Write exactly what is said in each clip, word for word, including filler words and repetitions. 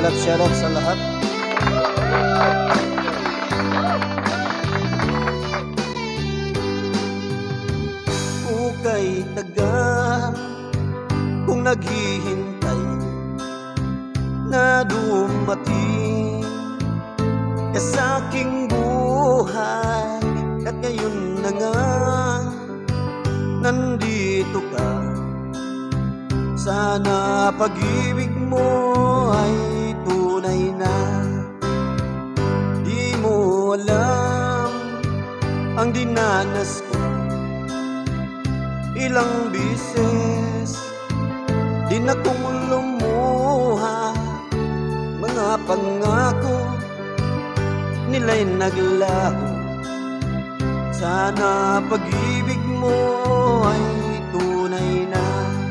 shoutout, shoutout sa lahat. Ukay tagal kung naghihintay na dumating ka sa aking buhay, at ngayon na nga nandito ka. Sana pag-ibig mo ay tunay na. Di mo alam ang dinanas ko, ilang bisis din akong lumuha. Mga pangako nila'y naglaho. Sana pag-ibig mo ay tunay na.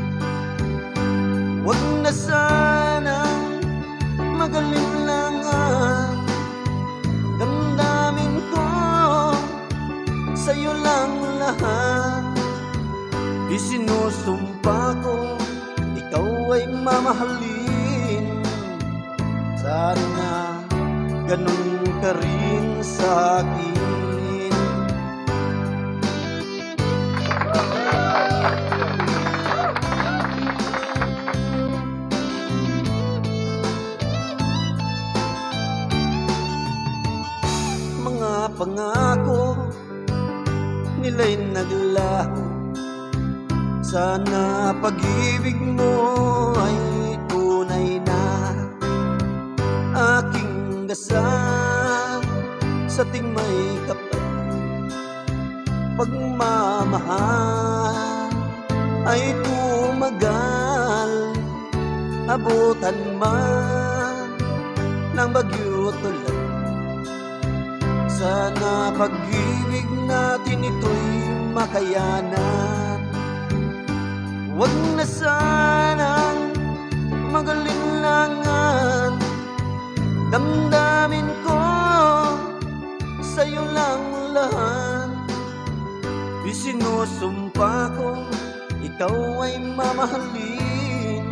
Huwag na sanang magalinlangan, damdamin ko sa'yo lang lahat. Isinusumpa ko ikaw ay mamahalin. Sana ganun ka rin sa'kin. Mga pangako nila'y naglaho. Sana pag-ibig mo ay tunay na. Aking dasal sa ting may kapal, pagmamahal ay tumagal. Abutan man ng bagyo tulad, sana pag-ibig natin ito'y makayanan. Huwag na sanang magalinlangan, damdamin ko sa'yo lang lahat. Isinusumpa ko ikaw ay mamahalin.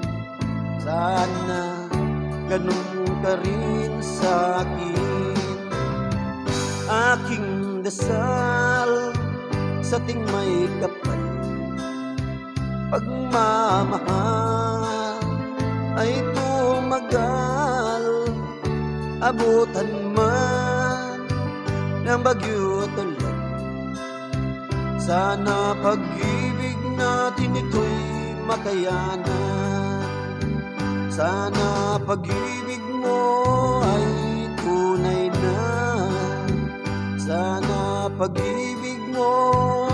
Sana ganun ka rin sa'kin. Aking dasal sa ting may kapal, pagmamahal ay tumagal. Abutan man ng bagyo tulad, sana pag-ibig natin ito'y makayanan. Sana pag-ibig mo ay tunay na. Sana pag-ibig mo